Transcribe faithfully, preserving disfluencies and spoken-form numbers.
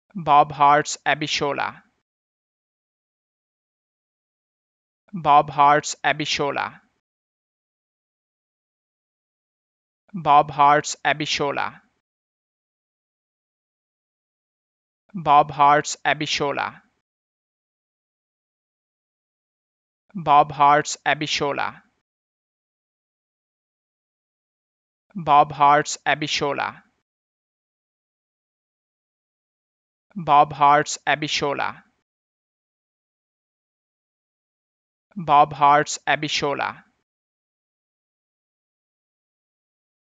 Bob Hart's Abishola. Bob Hart's Abishola. Bob Hart's Abishola. Bob Hart's Abishola. Bob Hart's Abishola. Bob Hart's Abishola. Bob Hart's Abishola. Bob Hart's Abishola.